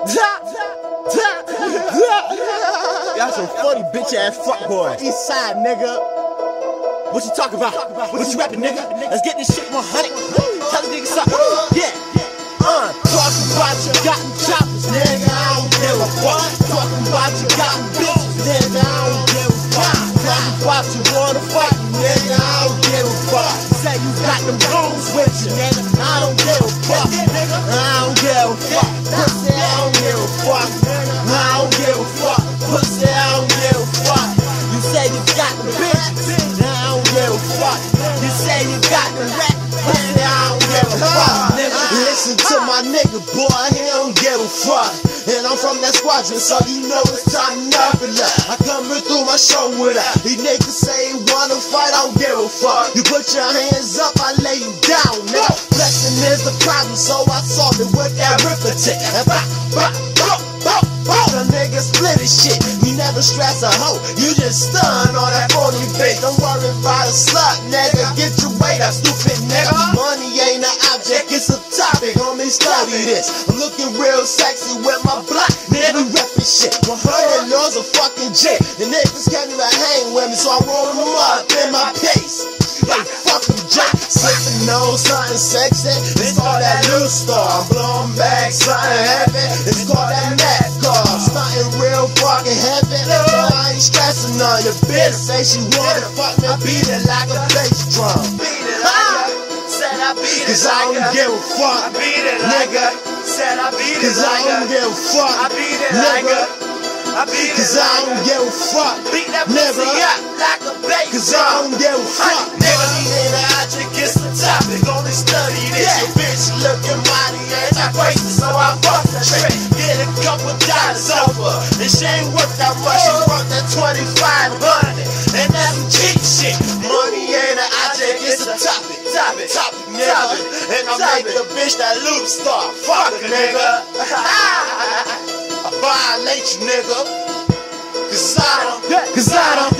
Y'all some funny bitch ass fuck boys. East side nigga. What you talking about? What you rapping, nigga? Let's get this shit 100. Tell the niggas something. Yeah. Talking about you got them choppers, nigga. I don't give a fuck. Talking about you got them bitches, nigga. I don't give a fuck. Talking about you wanna fight, nigga. I don't give a fuck. Say you got them goons with you, nigga. I don't give a fuck. I don't give a fuck. Pussy, I don't give a fuck. I don't give a fuck. Pussy, I don't give a fuck. You say you got the bitches, I don't give a fuck. You say you got the rap, pussy, I don't give a fuck. Listen to my nigga, boy, he don't give a fuck. And I'm from that squadron, so you know it's time to knock it up. I coming through my show with her. These niggas say you wanna fight, I don't give a fuck. You put your hands up, I lay you down, nigga. Flexing is the problem, so I solved it with that arithmetic. And the nigga split his shit. You never stress a hoe, you just stun on that phony bitch. Don't worry about a slut, nigga. Get your weight up, stupid nigga. Money ain't an object, it's a topic. Homie, study this. I'm looking real sexy with my block, nigga. Reppin' shit. 100 laws a fucking J. The niggas can't even hang with me, so I roll them up in my pace. Like fucking Jack, sippin' on something sexy. It's called that loose star. I'm blowing back something heavy. It's called that mad car. Stuntin' real fucking heavy. So I ain't stressing on your bitch. Say she wanna fuck me, beat it like a bass drum. Beat it like a, said I beat it Cause I don't give a fuck, I beat it like a, said I beat it cause I like don't give a fuck, I beat it like a, I beat it cause I don't give a fuck, beat that pussy up like a bass cause I don't give a fuck. Nigga, ain't an object, it's the topic. Only study this. Your bitch looking mighty anti-racist, so I bust that trick. Get a couple dollars over, and she ain't worth that much. She worth that 2,500, and that's some cheap shit. Money ain't an object, it's a topic. Topic, nigga. And I make the bitch that loop star. Fuck a nigga. I violate you, nigga. Cause I don't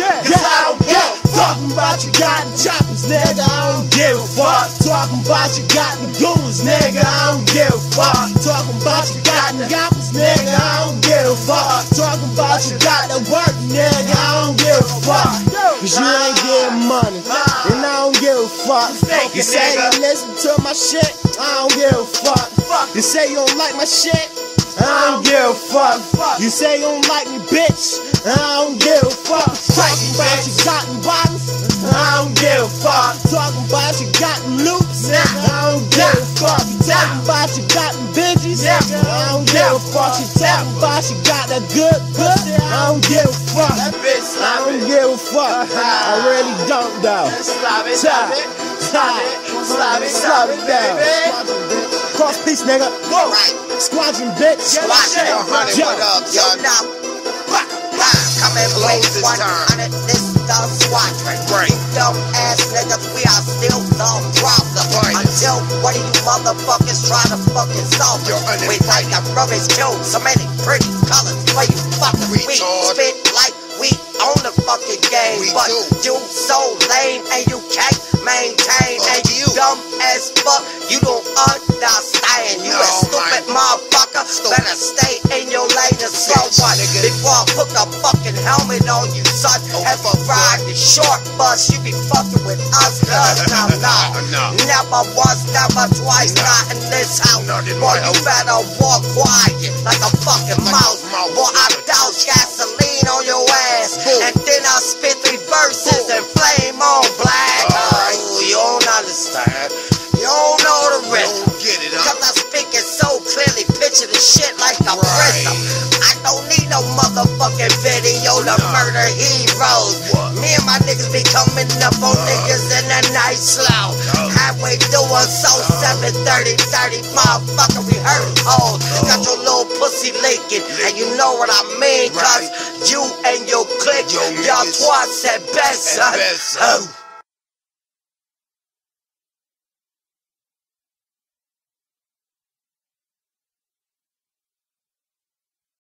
Talking about you got the choppers, nigga, I don't give a fuck. Talking about you got the goons, nigga, I don't give a fuck. Talking about you got the goppers, nigga, I don't give a fuck. Talking about you got the work, nigga, I don't give a fuck. Cause you ain't getting money, and I don't give a fuck. You say you listen to my shit, I don't give a fuck. You say you don't like my shit, I don't give a fuck. You say you don't like me, bitch, I don't give a fuck. Talking about you got them bottles, I don't give a fuck. Talking about you got them loops, I don't give a fuck. Talking about you got them bitches, I don't give a fuck. You talking about you got that good pussy, I don't give a fuck. that bitch I slap don't it. give a fuck. I really don't though. Slap it, slap it, slap it, slap it, Slap it down. baby. Cross piece, nigga. Right. Squadron, bitch. Squadron 100, what up, Yo, son? now, come and play Close this 100, this the squadron. Right. Dumb ass niggas, we are still the problem. Right. Until one of you motherfuckers try to fucking solve it. You're We like a rubbish kill, so many pretty colors. Where you fucking we Retard. spit like we own the fucking game. We But do. you so lame and you can't maintain. And you dumb as fuck, you don't understand. You No, a stupid motherfucker. Better stay in your lane and slow one. nigga. Before I put the fucking helmet on you, son. If I ride the short bus, you be fucking with us, cuz now, No. Never once, never twice, not in this house. Not in Boy, my you house. better walk quiet like a fucking mouse. mouse. Boy, I douse gasoline on your ass. Boom. And then I spit 3 verses and flame on black. Oh, you don't understand. You don't know the rhythm. Don't get it, huh? Cause I speak it so clearly, picture the shit like a prism. I don't need no motherfucking video to murder heroes. What? Me and my niggas be coming up on niggas in the night slow. Highway doing so 730, 30, motherfucker, we hurt hoes. Got your little pussy leaking, and you know what I mean, cause you and your clique, Your y'all niggas twice at best, at son. best, son.